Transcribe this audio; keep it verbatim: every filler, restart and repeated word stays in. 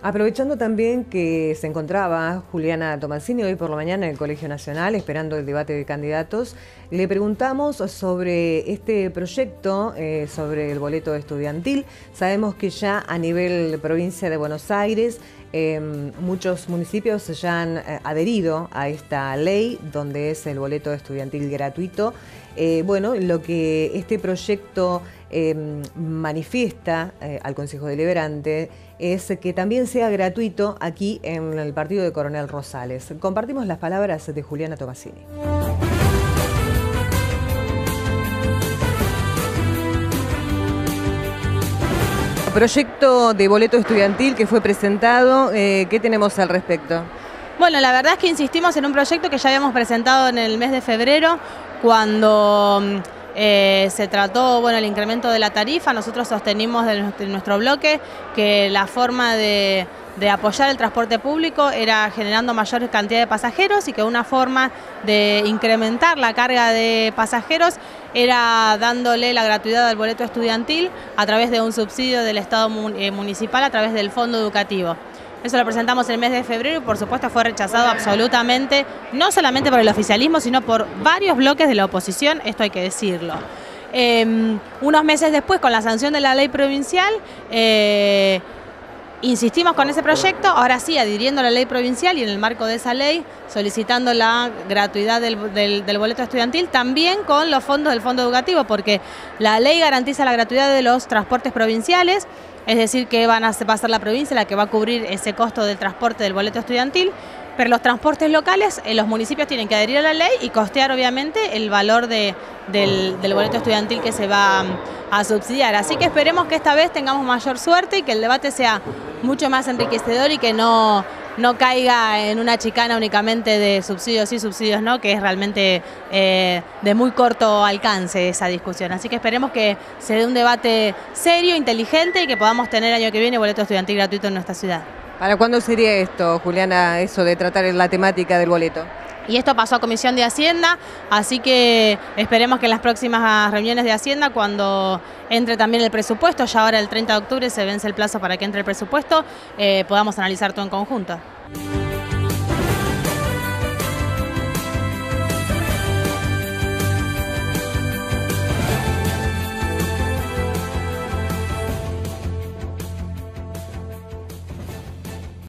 Aprovechando también que se encontraba Juliana Tomasini hoy por la mañana en el Colegio Nacional esperando el debate de candidatos, le preguntamos sobre este proyecto, eh, sobre el boleto estudiantil. Sabemos que ya a nivel provincia de Buenos Aires eh, muchos municipios ya han eh, adherido a esta ley donde es el boleto estudiantil gratuito. Eh, bueno, lo que este proyecto eh, manifiesta eh, al Consejo Deliberante es que también sea gratuito aquí en el partido de Coronel Rosales. Compartimos las palabras de Juliana Tomasini. Proyecto de boleto estudiantil que fue presentado, eh, ¿qué tenemos al respecto? Bueno, la verdad es que insistimos en un proyecto que ya habíamos presentado en el mes de febrero, cuando eh, se trató bueno, el incremento de la tarifa. Nosotros sostenimos de nuestro bloque que la forma de, de apoyar el transporte público era generando mayor cantidad de pasajeros y que una forma de incrementar la carga de pasajeros era dándole la gratuidad al boleto estudiantil a través de un subsidio del Estado municipal a través del Fondo Educativo. Eso lo presentamos el mes de febrero y por supuesto fue rechazado absolutamente, no solamente por el oficialismo, sino por varios bloques de la oposición, esto hay que decirlo. Eh, unos meses después, con la sanción de la ley provincial, eh, insistimos con ese proyecto, ahora sí, adhiriendo a la ley provincial y en el marco de esa ley, solicitando la gratuidad del, del, del boleto estudiantil, también con los fondos del Fondo Educativo, porque la ley garantiza la gratuidad de los transportes provinciales, es decir, que van a, va a ser la provincia la que va a cubrir ese costo del transporte del boleto estudiantil, pero los transportes locales, eh, los municipios tienen que adherir a la ley y costear obviamente el valor de, del, del boleto estudiantil que se va a, a subsidiar. Así que esperemos que esta vez tengamos mayor suerte y que el debate sea mucho más enriquecedor y que no, no caiga en una chicana únicamente de subsidios sí, subsidios no, que es realmente eh, de muy corto alcance esa discusión. Así que esperemos que se dé un debate serio, inteligente y que podamos tener el año que viene boleto estudiantil gratuito en nuestra ciudad. ¿Para cuándo sería esto, Juliana, eso de tratar la temática del boleto? Y esto pasó a Comisión de Hacienda, así que esperemos que en las próximas reuniones de Hacienda, cuando entre también el presupuesto, ya ahora el treinta de octubre se vence el plazo para que entre el presupuesto, eh, podamos analizar todo en conjunto.